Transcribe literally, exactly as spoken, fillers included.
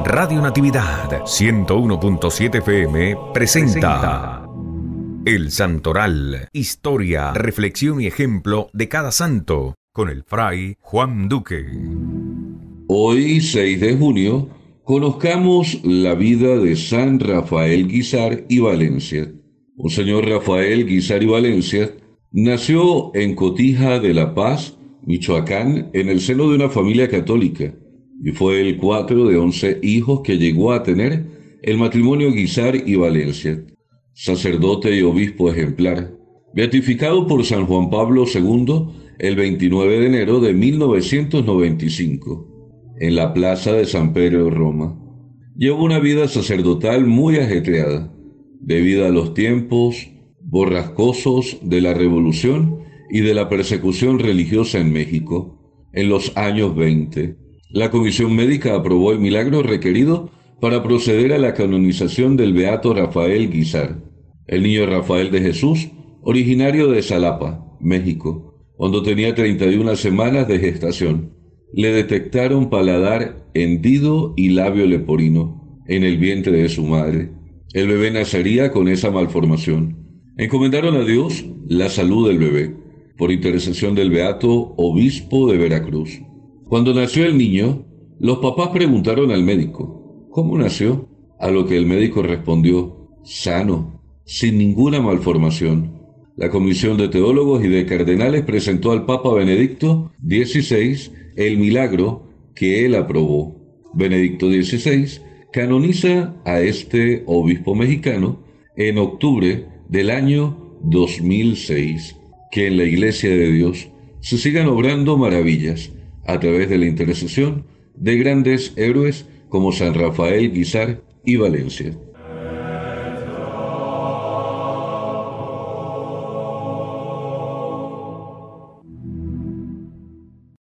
Radio Natividad ciento uno punto siete F M presenta El Santoral, historia, reflexión y ejemplo de cada santo, con el fray Juan Duque. Hoy, seis de junio, conozcamos la vida de San Rafael Guízar y Valencia. Monseñor Rafael Guízar y Valencia nació en Cotija de La Paz, Michoacán, en el seno de una familia católica, y fue el cuatro de once hijos que llegó a tener el matrimonio Guízar y Valencia. Sacerdote y obispo ejemplar, beatificado por San Juan Pablo segundo el veintinueve de enero de mil novecientos noventa y cinco, en la plaza de San Pedro, Roma. Llevó una vida sacerdotal muy ajetreada, debido a los tiempos borrascosos de la Revolución y de la persecución religiosa en México. En los años veinte, la Comisión Médica aprobó el milagro requerido para proceder a la canonización del beato Rafael Guízar, el niño Rafael de Jesús, originario de Xalapa, México. Cuando tenía treinta y una semanas de gestación, le detectaron paladar hendido y labio leporino en el vientre de su madre. El bebé nacería con esa malformación. Encomendaron a Dios la salud del bebé, por intercesión del beato obispo de Veracruz. Cuando nació el niño, los papás preguntaron al médico, ¿cómo nació? A lo que el médico respondió, sano, sin ninguna malformación. La comisión de teólogos y de cardenales presentó al Papa Benedicto dieciséis el milagro que él aprobó. Benedicto dieciséis canoniza a este obispo mexicano en octubre del año dos mil seis. Que en la Iglesia de Dios se sigan obrando maravillas a través de la intercesión de grandes héroes como San Rafael Guízar y Valencia.